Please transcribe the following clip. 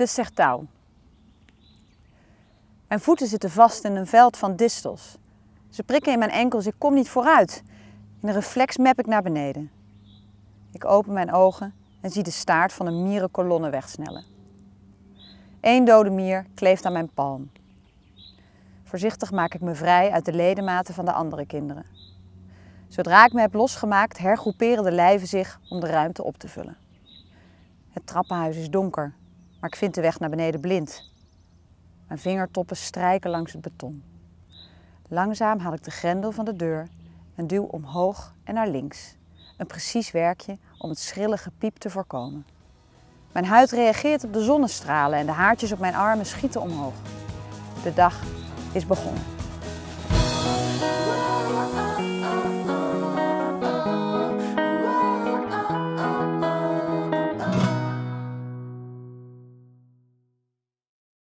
De sertouw. Mijn voeten zitten vast in een veld van distels. Ze prikken in mijn enkels, ik kom niet vooruit. In een reflex map ik naar beneden. Ik open mijn ogen en zie de staart van een mierenkolonne wegsnellen. 1 dode mier kleeft aan mijn palm. Voorzichtig maak ik me vrij uit de ledematen van de andere kinderen. Zodra ik me heb losgemaakt, hergroeperen de lijven zich om de ruimte op te vullen. Het trappenhuis is donker, maar ik vind de weg naar beneden blind. Mijn vingertoppen strijken langs het beton. Langzaam haal ik de grendel van de deur en duw omhoog en naar links. Een precies werkje om het schrille gepiep te voorkomen. Mijn huid reageert op de zonnestralen en de haartjes op mijn armen schieten omhoog. De dag is begonnen.